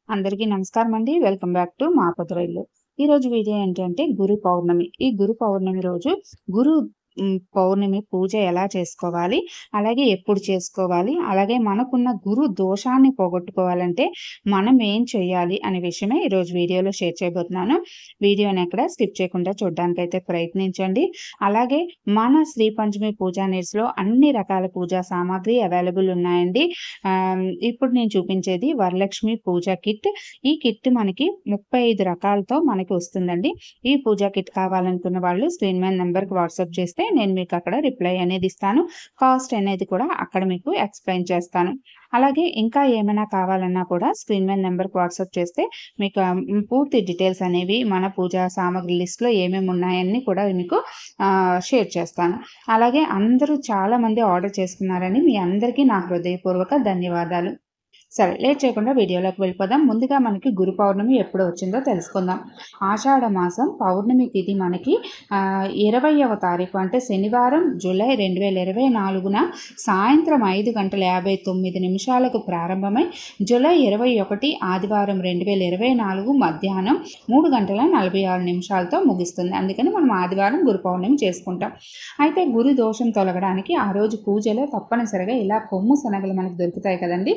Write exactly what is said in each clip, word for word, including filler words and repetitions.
అందరికీ నమస్కారం అండి. వెల్కమ్ బ్యాక్ టు మా పొదరిల్లు. ఈరోజు వీడియో ఏంటంటే గురు పౌర్ణమి. ఈ గురు పౌర్ణమి రోజు గురు హ్మ్. పౌర్ణమి పూజ ఎలా చేసుకోవాలి? అలాగే ఎప్పుడు చేసుకోవాలి? అలాగే మనకున్న గురు దోషాన్ని పోగొట్టుకోవాలంటే మనం ఏం చేయాలి? అనే విషయమే ఈరోజు వీడియోలో షేర్ చేయబోతున్నాను. వీడియోని ఎక్కడ స్కిప్ చేయకుండా చూడడానికైతే ప్రయత్నించండి. అలాగే మన శ్రీ పంచమి పూజా నీడ్స్‌లో అన్ని రకాల పూజా సామాగ్రి అవైలబుల్ ఉన్నాయండి. ఆహ్, ఇప్పుడు నేను చూపించేది వరలక్ష్మి పూజా కిట్. ఈ కిట్ మనకి ముప్పై ఐదు రకాలతో మనకి వస్తుందండి. ఈ పూజా కిట్ కావాలనుకున్న వాళ్ళు స్క్రీన్ మీద నంబర్‌కి వాట్సాప్ చేస్తే నేను మీకు అక్కడ రిప్లై అనేది ఇస్తాను. కాస్ట్ అనేది కూడా అక్కడ మీకు ఎక్స్‌ప్లెయిన్ చేస్తాను. అలాగే ఇంకా ఏమైనా కావాలన్నా కూడా స్క్రీన్ మీద నంబర్‌కి వాట్సాప్ చేస్తే మీకు ఆహ్, హ్మ్, పూర్తి డీటెయిల్స్ అనేవి మన పూజా సామాగ్రి లిస్ట్‌లో ఏమేమి ఉన్నాయన్నీ కూడా మీకు ఆహ్, షేర్ చేస్తాను. అలాగే అందరూ చాలామంది ఆర్డర్ చేసుకున్నారని మీ అందరికీ నా హృదయపూర్వక ధన్యవాదాలు. సరే లేట్ చేయకుండా వీడియోలోకి వెళ్ళిపోదాం. ముందుగా మనకి గురు పౌర్ణమి ఎప్పుడు వచ్చిందో తెలుసుకుందాం. ఆషాఢ మాసం పౌర్ణమి తిథి మనకి ఆహ్, ఇరవైవ తారీఖు అంటే శనివారం జూలై రెండు వేల ఇరవై నాలుగున సాయంత్రం ఐదు గంటల యాభై తొమ్మిది నిమిషాలకు ప్రారంభమై జూలై ఇరవై ఒకటి ఆదివారం రెండు వేల ఇరవై నాలుగు మధ్యాహ్నం మూడు గంటల నలభై ఆరు నిమిషాలతో ముగుస్తుంది. అందుకని మనం ఆదివారం గురు పౌర్ణమి చేసుకుంటాం. అయితే గురు దోషం తొలగడానికి ఆ రోజు పూజలో తప్పనిసరిగా ఇలా కొమ్ము శనగలు మనకు దొరుకుతాయి కదండీ!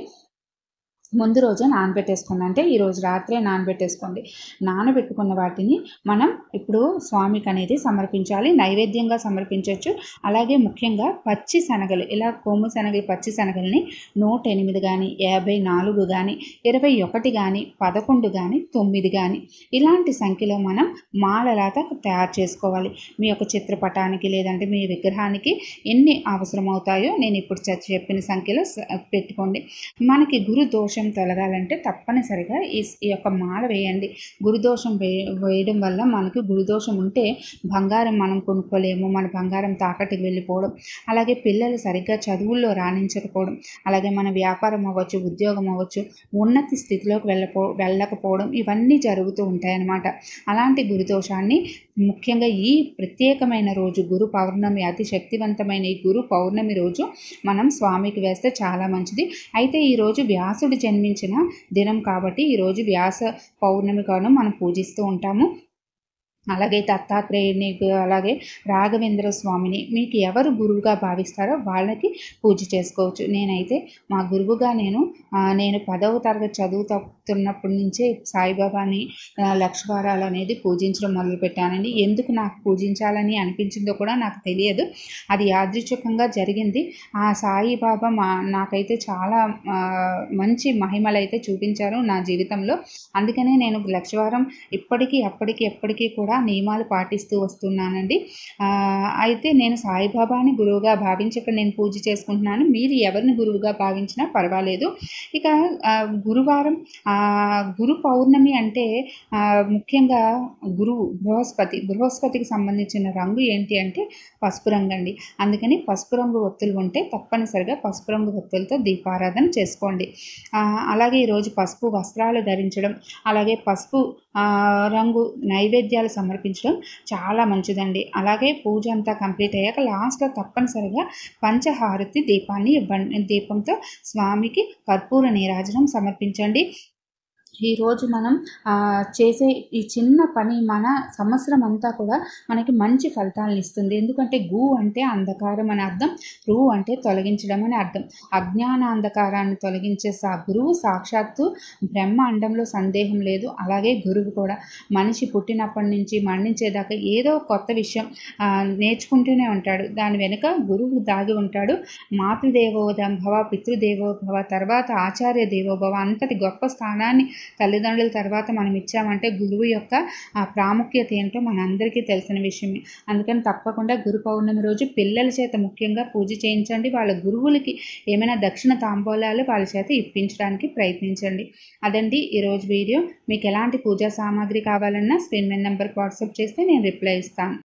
ముందు రోజే నానబెట్టేసుకోండి. అంటే ఈరోజు రాత్రే నానబెట్టేసుకోండి. నానబెట్టుకున్న వాటిని మనం ఇప్పుడు స్వామికి అనేది సమర్పించాలి. నైవేద్యంగా సమర్పించవచ్చు. అలాగే ముఖ్యంగా పచ్చి శనగలు ఇలా కొమ్ము శనగలు పచ్చి శనగల్ని నూట ఎనిమిది కానీ యాభై నాలుగు కానీ ఇరవై ఒకటి కానీ పదకొండు కానీ తొమ్మిది కానీ ఇలాంటి సంఖ్యలో మనం మాలలాగా తయారు చేసుకోవాలి. మీ యొక్క చిత్రపటానికి లేదంటే మీ విగ్రహానికి ఎన్ని అవసరం అవుతాయో నేను ఇప్పుడు చెప్పిన సంఖ్యలో పెట్టుకోండి. మనకి గురు దోషం తొలగాలంటే తప్పనిసరిగా ఈ ఈ యొక్క మాల వేయండి. గురుదోషం వే వేయడం వల్ల మనకు గురుదోషం ఉంటే బంగారం మనం కొనుక్కోలేము. మన బంగారం తాకట్టుకి వెళ్ళిపోవడం, అలాగే పిల్లలు సరిగ్గా చదువుల్లో రాణించకపోవడం, అలాగే మన వ్యాపారం అవ్వచ్చు, ఉద్యోగం అవ్వచ్చు, ఉన్నతి స్థితిలోకి వెళ్ళపో వెళ్ళకపోవడం ఇవన్నీ జరుగుతూ ఉంటాయన్నమాట. అలాంటి గురుదోషాన్ని ముఖ్యంగా ఈ ప్రత్యేకమైన రోజు గురు పౌర్ణమి అతి శక్తివంతమైన ఈ గురు పౌర్ణమి రోజు మనం స్వామికి వేస్తే చాలా మంచిది. అయితే ఈరోజు వ్యాసుడు జన్మించిన దినం కాబట్టి ఈరోజు వ్యాస పౌర్ణమి కాను మనం పూజిస్తూ ఉంటాము. అలాగే దత్తాత్రేయుని అలాగే రాఘవేంద్ర స్వామిని మీకు ఎవరు గురువుగా భావిస్తారో వాళ్ళకి పూజ చేసుకోవచ్చు. నేనైతే మా గురువుగా నేను నేను పదవ తరగతి చదువుతున్నప్పటి నుంచే సాయిబాబాని లక్ష వారాలు అనేది పూజించడం మొదలుపెట్టానండి. ఎందుకు నాకు పూజించాలని అనిపించిందో కూడా నాకు తెలియదు. అది యాదృచ్ఛికంగా జరిగింది. ఆ సాయిబాబా మా నాకైతే చాలా మంచి మహిమలు అయితే చూపించారు నా జీవితంలో. అందుకనే నేను లక్షవారం ఇప్పటికీ అప్పటికి ఎప్పటికీ కూడా నియమాలు పాటిస్తూ వస్తున్నానండి. అయితే నేను సాయిబాబాని గురువుగా భావించి ఇక్కడ నేను పూజ చేసుకుంటున్నాను. మీరు ఎవరిని గురువుగా భావించినా పర్వాలేదు. ఇక గురువారం గురు పౌర్ణమి అంటే ముఖ్యంగా గురువు బృహస్పతి బృహస్పతికి సంబంధించిన రంగు ఏంటి అంటే పసుపు రంగు అండి. అందుకని పసుపు రంగు ఒత్తులు ఉంటే తప్పనిసరిగా పసుపు రంగు ఒత్తులతో దీపారాధన చేసుకోండి. అలాగే ఈరోజు పసుపు వస్త్రాలు ధరించడం, అలాగే పసుపు రంగు నైవేద్యాలు సమర్పించడం చాలా మంచిదండి. అలాగే పూజ అంతా కంప్లీట్ అయ్యాక లాస్ట్లో తప్పనిసరిగా పంచహారతి దీపాన్ని ఇవ్వండి. దీపంతో స్వామికి కర్పూర నీరాజనం సమర్పించండి. ఈరోజు మనం చేసే ఈ చిన్న పని మన సంవత్సరం అంతా కూడా మనకి మంచి ఫలితాలను ఇస్తుంది. ఎందుకంటే గు అంటే అంధకారం అని అర్థం, రు అంటే తొలగించడం అని అర్థం. అజ్ఞాన అంధకారాన్ని తొలగించే సా గురువు సాక్షాత్తు బ్రహ్మ అండంలో సందేహం లేదు. అలాగే గురువు కూడా మనిషి పుట్టినప్పటి నుంచి మరణించేదాకా ఏదో కొత్త విషయం నేర్చుకుంటూనే ఉంటాడు. దాని వెనుక గురువు దాగి ఉంటాడు. మాతృదేవోభవ, పితృదేవోభవ, తర్వాత ఆచార్య దేవోభవ అంతటి గొప్ప స్థానాన్ని తల్లిదండ్రుల తర్వాత మనం ఇచ్చామంటే గురువు యొక్క ఆ ప్రాముఖ్యత ఏంటో మనందరికీ తెలిసిన విషయమే. అందుకని తప్పకుండా గురు పౌర్ణమి రోజు పిల్లల చేత ముఖ్యంగా పూజ చేయించండి. వాళ్ళ గురువులకి ఏమైనా దక్షిణ తాంబూలాలు వాళ్ళ చేత ఇప్పించడానికి ప్రయత్నించండి. అదండి ఈరోజు వీడియో. మీకు ఎలాంటి పూజా సామాగ్రి కావాలన్నా స్క్రీన్ మీద నెంబర్కి వాట్సాప్ చేస్తే నేను రిప్లై ఇస్తాను.